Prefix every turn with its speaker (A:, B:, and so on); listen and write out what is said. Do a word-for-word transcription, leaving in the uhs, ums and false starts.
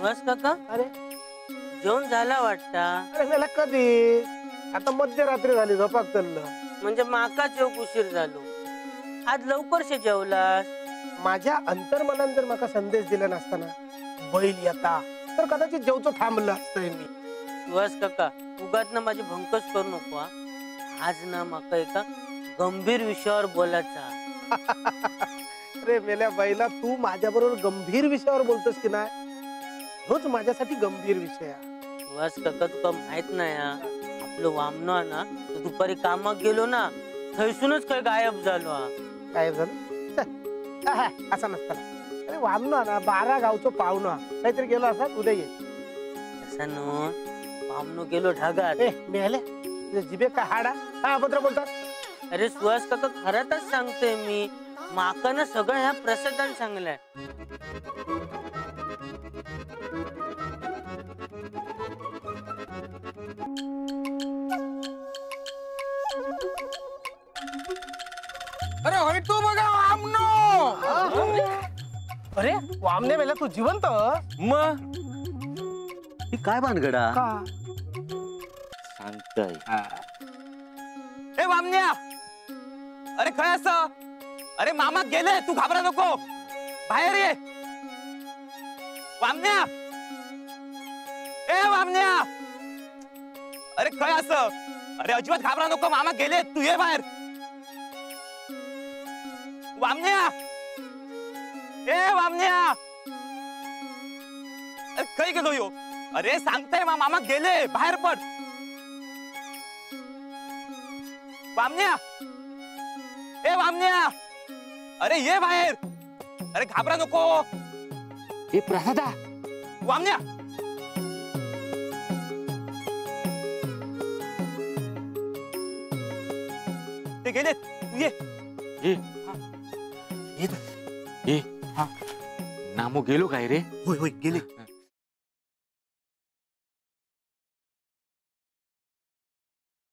A: बस काका
B: अरे
A: जेवण झाला वाटता?
B: अरे मला कधी आता मध्यरात्री झाली झोपाक चाललं.
A: म्हणजे माका जेवक उशीर झालो. आज लवकरशे जेवलास?
B: माझ्या अंतर्मनात जर माका संदेश दिला नसताना बैल येता तर कदाचित जेवचं थांबलं असतंय मी.
A: सुहास काका उगाच ना माझी भंकस करू नको. आज ना माका एका गंभीर विषयावर बोलायचा.
B: अरे मेल्या बैला तू माझ्या बरोबर गंभीर विषयावर बोलतोस की नाही? तोच माझ्यासाठी गंभीर विषय आहे.
A: सुहास काका तुका माहित नाही आपलं वामनो ना तो दुपारी कामाक गेलो ना थैसूनच काय गायब झालो.
B: गायब झालं असा नसताना. अरे वामनो ना बारा गावचो पाहुणा काहीतरी गेलो असा उद्या ये.
A: असं नो वामनो गेलो ढगात.
B: मेल्या जिबे का हाडा हा अभद्र बोलतात.
A: अरे सुहास काका खरंच सांगते मी. माका ना सगळं ह्या प्रसादान सांगलंय.
C: अरे होय तू बघा वामनो.
B: अरे वामने मेला तू जिवंत?
C: मग
D: ही काय भानगडा
C: सांगतय? ए वामन्या अरे काय असं? अरे मामा गेले तू घाबरा नको बाहेर ये. वामन्या ए वामन्या अरे काय असं? अरे अजिबात घाबरा नको मामा गेले तू ये बाहेर. वामन्या ए वामन्या अरे काय गेलो यो? अरे सांगताय मा मामा गेले बाहेर पड. वामन्या ए वामन्या अरे ये बाहेर. अरे घाबरा नको.
D: ए प्रसादा
C: वामन्या ते गेले तू ये.
D: ए ए ए हा नामो गेलो काय रे?
C: होय होय गेले.